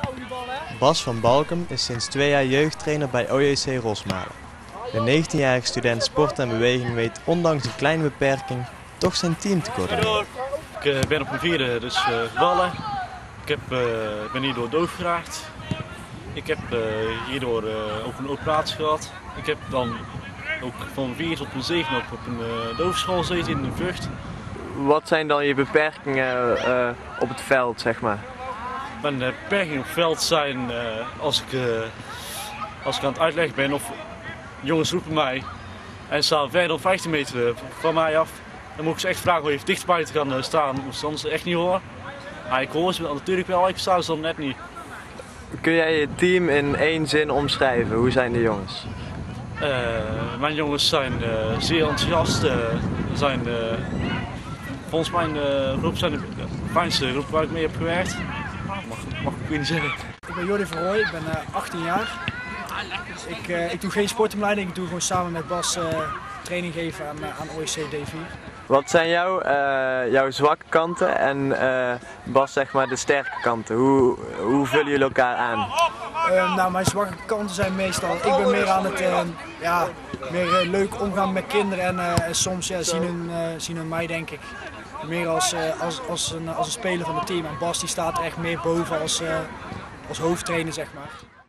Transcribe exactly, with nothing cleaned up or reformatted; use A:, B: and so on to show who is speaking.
A: Bas van Balkum is sinds twee jaar jeugdtrainer bij O J C Rosmalen. De negentienjarige student sport en beweging weet ondanks een kleine beperking toch zijn team te coördineren.
B: Ik ben op mijn vierde dus uh, gevallen. Ik heb, uh, ben hierdoor doof geraakt. Ik heb uh, hierdoor uh, ook een operatie gehad. Ik heb dan ook van mijn vier tot mijn zeven op, op een uh, doofschool gezeten in de Vught.
C: Wat zijn dan je beperkingen uh, op het veld, zeg maar?
B: Mijn uh, beperkingen op het veld zijn uh, als, ik, uh, als ik aan het uitleggen ben of jongens roepen mij en staan verder dan vijftien meter van mij af. Dan moet ik ze echt vragen of je even dichterbij te gaan staan, omdat ze anders echt niet horen. Maar ik hoor ze natuurlijk wel, ik sta ze dan net niet.
C: Kun jij je team in één zin omschrijven? Hoe zijn de jongens?
B: Uh, mijn jongens zijn uh, zeer enthousiast. Uh, zijn, uh, volgens mijn uh, groep zijn de fijnste groep waar ik mee heb gewerkt. Mag, mag ik niet zeggen.
D: Ik ben Jordi van Rooij, ik ben uh, achttien jaar. Ik, uh, ik doe geen sportomleiding, ik doe gewoon samen met Bas uh, training geven aan, uh, aan O J C D vier.
C: Wat zijn jouw, uh, jouw zwakke kanten en uh, Bas zeg maar de sterke kanten? Hoe, hoe vullen jullie elkaar aan?
D: Uh, nou, mijn zwakke kanten zijn meestal, ik ben meer aan het uh, ja, meer, uh, leuk omgaan met kinderen en uh, soms ja, zien, hun, uh, zien hun mij denk ik meer als, uh, als, als, een, als een speler van het team. En Bas die staat er echt meer boven als, uh, als hoofdtrainer zeg maar.